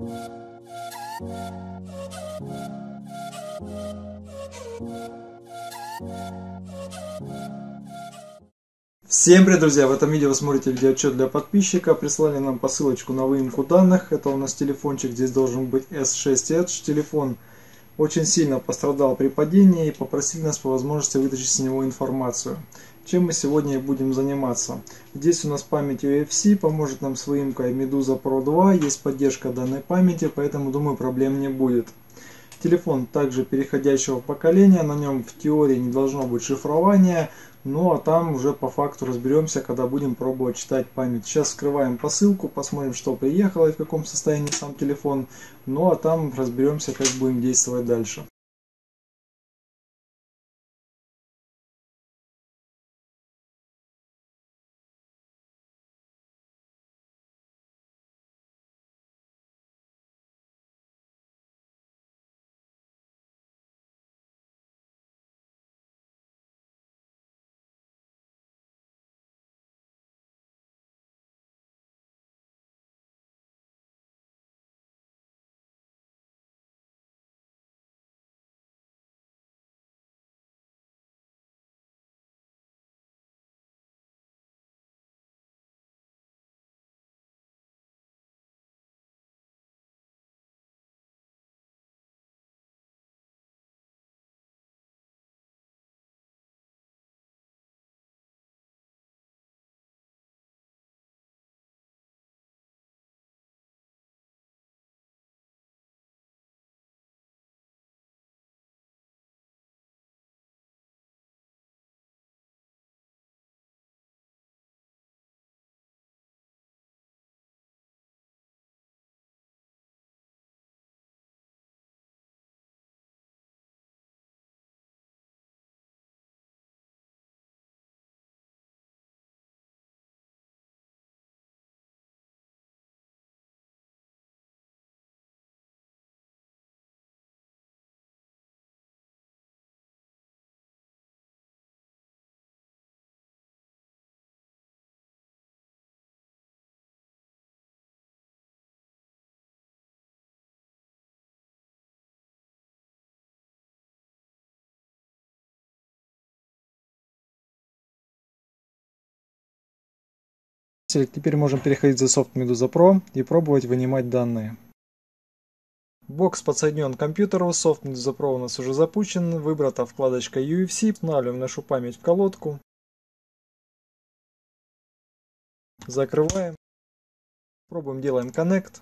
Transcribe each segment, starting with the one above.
Всем привет, друзья! В этом видео вы смотрите видеоотчет для подписчика. Прислали нам посылочку на выемку данных. Это у нас телефончик, здесь должен быть S6 Edge. Телефон очень сильно пострадал при падении и попросили нас по возможности вытащить с него информацию. Чем мы сегодня и будем заниматься. Здесь у нас память UFC, поможет нам с выемкой Medusa Pro 2. Есть поддержка данной памяти, поэтому, думаю, проблем не будет. Телефон также переходящего поколения, на нем в теории не должно быть шифрования, ну а там уже по факту разберемся, когда будем пробовать читать память. Сейчас вскрываем посылку, посмотрим, что приехало и в каком состоянии сам телефон, ну а там разберемся, как будем действовать дальше. Теперь можем переходить за софт Medusa Pro и пробовать вынимать данные. Бокс подсоединен к компьютеру, софт Medusa Pro у нас уже запущен, выбрата вкладочка UFC, устанавливаем нашу память в колодку, закрываем, пробуем, делаем Connect.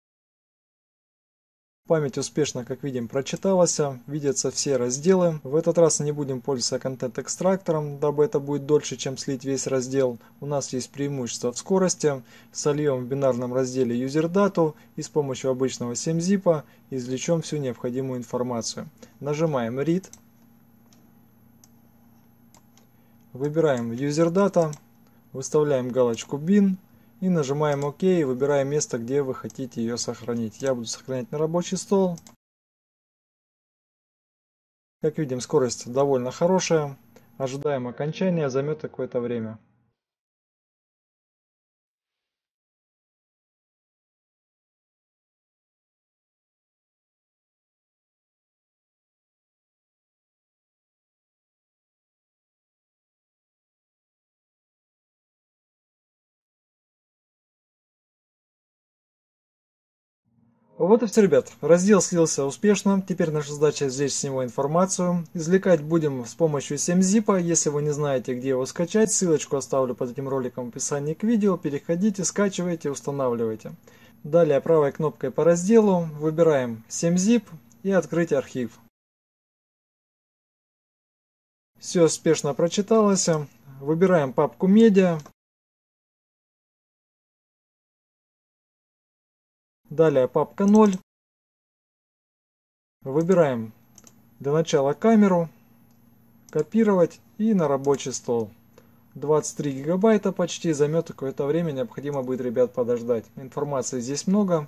Память успешно, как видим, прочиталась, видятся все разделы. В этот раз не будем пользоваться контент-экстрактором, дабы это будет дольше, чем слить весь раздел. У нас есть преимущество в скорости. Сольем в бинарном разделе юзер-дату и с помощью обычного 7-зипа извлечем всю необходимую информацию. Нажимаем Read, выбираем юзер-дата, выставляем галочку Bin. И нажимаем ОК и выбираем место, где вы хотите ее сохранить. Я буду сохранять на рабочий стол. Как видим, скорость довольно хорошая. Ожидаем окончания, займет какое-то время. Вот и все, ребят. Раздел слился успешно. Теперь наша задача извлечь с него информацию. Извлекать будем с помощью 7-зипа. Если вы не знаете, где его скачать, ссылочку оставлю под этим роликом в описании к видео. Переходите, скачивайте, устанавливайте. Далее правой кнопкой по разделу выбираем 7-zip и открыть архив. Все успешно прочиталось. Выбираем папку медиа. Далее папка 0. Выбираем для начала камеру, копировать и на рабочий стол. 23 гигабайта почти, займет какое-то время, необходимо будет, ребят, подождать. Информации здесь много.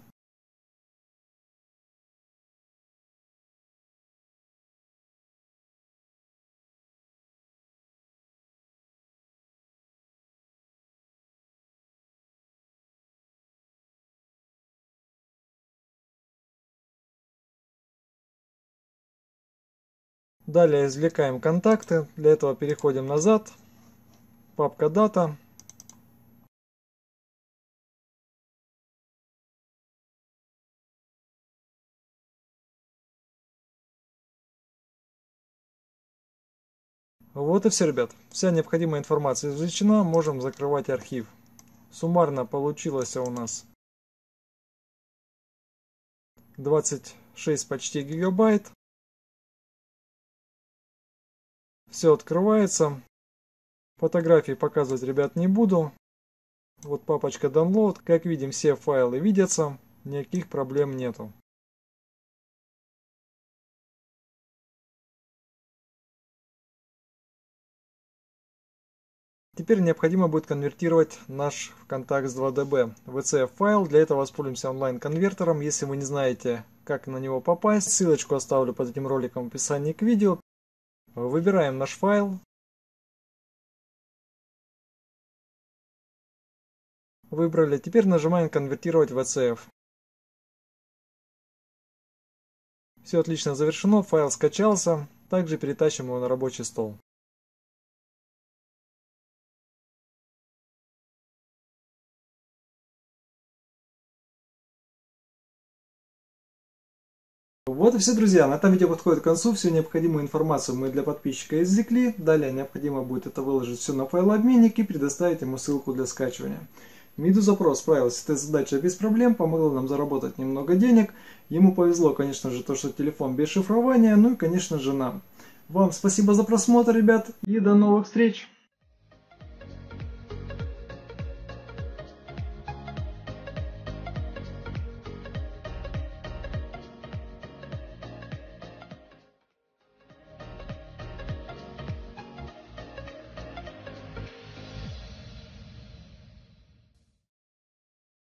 Далее извлекаем контакты. Для этого переходим назад. Папка «Дата». Вот и все, ребят. Вся необходимая информация извлечена. Можем закрывать архив. Суммарно получилось у нас 26 почти гигабайт. Все открывается. Фотографии показывать, ребят, не буду. Вот папочка Download. Как видим, все файлы видятся. Никаких проблем нету. Теперь необходимо будет конвертировать наш Contax 2DB в ECF файл. Для этого воспользуемся онлайн-конвертером. Если вы не знаете, как на него попасть, ссылочку оставлю под этим роликом в описании к видео. Выбираем наш файл. Выбрали. Теперь нажимаем «Конвертировать в ECF». Все отлично завершено. Файл скачался. Также перетащим его на рабочий стол. Вот и все, друзья. На этом видео подходит к концу. Всю необходимую информацию мы для подписчика извлекли. Далее необходимо будет это выложить все на файлообменник и предоставить ему ссылку для скачивания. Медузапрос справилась с этой задачей без проблем, помогла нам заработать немного денег. Ему повезло, конечно же, то, что телефон без шифрования, ну и, конечно же, нам. Вам спасибо за просмотр, ребят, и до новых встреч!